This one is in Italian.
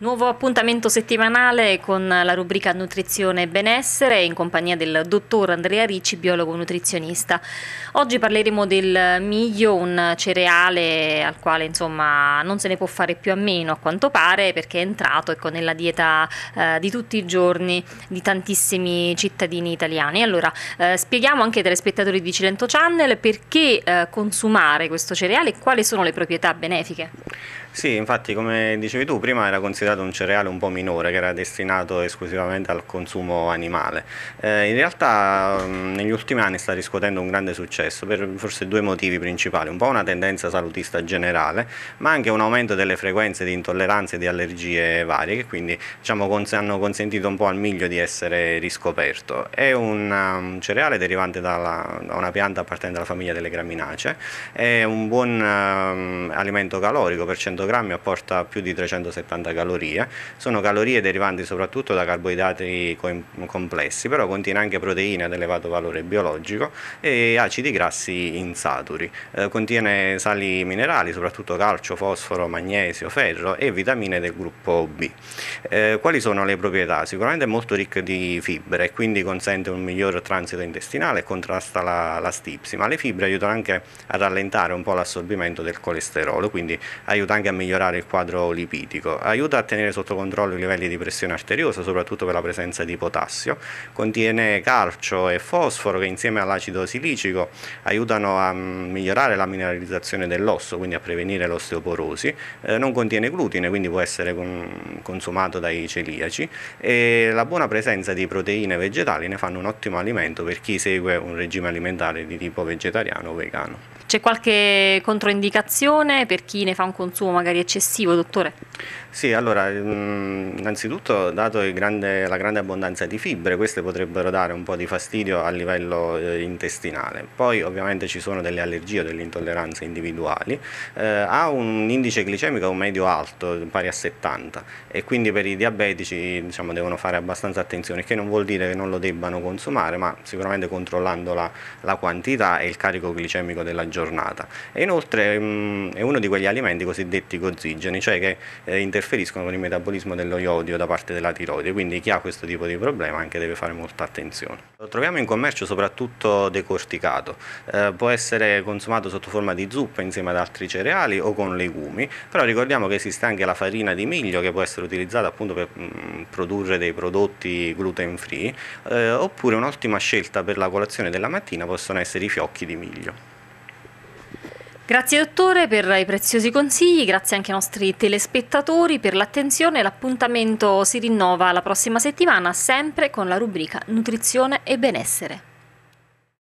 Nuovo appuntamento settimanale con la rubrica Nutrizione e Benessere in compagnia del dottor Andrea Ricci, biologo nutrizionista. Oggi parleremo del miglio, un cereale al quale insomma non se ne può fare più a meno a quanto pare, perché è entrato nella dieta di tutti i giorni di tantissimi cittadini italiani. Allora spieghiamo anche ai telespettatori di Cilento Channel perché consumare questo cereale e quali sono le proprietà benefiche. Sì, infatti come dicevi tu, prima era considerato un cereale un po' minore che era destinato esclusivamente al consumo animale. In realtà negli ultimi anni sta riscuotendo un grande successo per forse due motivi principali, un po' una tendenza salutista generale, ma anche un aumento delle frequenze di intolleranze e di allergie varie che quindi diciamo, hanno consentito un po' al miglio di essere riscoperto. È un cereale derivante da una pianta appartenente alla famiglia delle graminacee, è un buon alimento calorico, per 100 grammi apporta più di 370 calorie, sono calorie derivanti soprattutto da carboidrati complessi, però contiene anche proteine ad elevato valore biologico e acidi grassi insaturi, contiene sali minerali, soprattutto calcio, fosforo, magnesio, ferro e vitamine del gruppo B. Quali sono le proprietà? Sicuramente è molto ricco di fibre e quindi consente un miglior transito intestinale e contrasta la stipsi, ma le fibre aiutano anche a rallentare un po' l'assorbimento del colesterolo, quindi aiuta anche a migliorare il quadro lipidico, aiuta a tenere sotto controllo i livelli di pressione arteriosa, soprattutto per la presenza di potassio, contiene calcio e fosforo che insieme all'acido silicico aiutano a migliorare la mineralizzazione dell'osso, quindi a prevenire l'osteoporosi, non contiene glutine, quindi può essere consumato dai celiaci e la buona presenza di proteine vegetali ne fanno un ottimo alimento per chi segue un regime alimentare di tipo vegetariano o vegano. C'è qualche controindicazione per chi ne fa un consumo magari eccessivo, dottore? Sì, allora, innanzitutto, dato la grande abbondanza di fibre, queste potrebbero dare un po' di fastidio a livello intestinale. Poi ovviamente ci sono delle allergie o delle intolleranze individuali, ha un indice glicemico medio alto, pari a 70, e quindi per i diabetici diciamo, devono fare abbastanza attenzione, che non vuol dire che non lo debbano consumare, ma sicuramente controllando la quantità e il carico glicemico della giornata. E inoltre è uno di quegli alimenti cosiddetti cozzigeni, cioè che interferiscono con il metabolismo dello iodio da parte della tiroide, quindi chi ha questo tipo di problema anche deve fare molta attenzione. Lo troviamo in commercio soprattutto decorticato, può essere consumato sotto forma di zuppa insieme ad altri cereali o con legumi, però ricordiamo che esiste anche la farina di miglio che può essere utilizzata appunto per produrre dei prodotti gluten free, oppure un'ottima scelta per la colazione della mattina possono essere i fiocchi di miglio. Grazie dottore per i preziosi consigli, grazie anche ai nostri telespettatori per l'attenzione. L'appuntamento si rinnova la prossima settimana, sempre con la rubrica Nutrizione e Benessere.